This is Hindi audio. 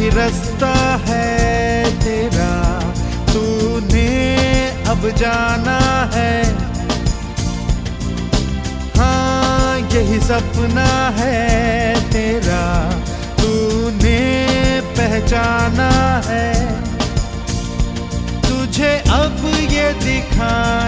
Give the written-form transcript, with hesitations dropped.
यही रास्ता है तेरा, तूने अब जाना है। हाँ यही सपना है तेरा, तूने पहचाना है। तुझे अब ये दिखाना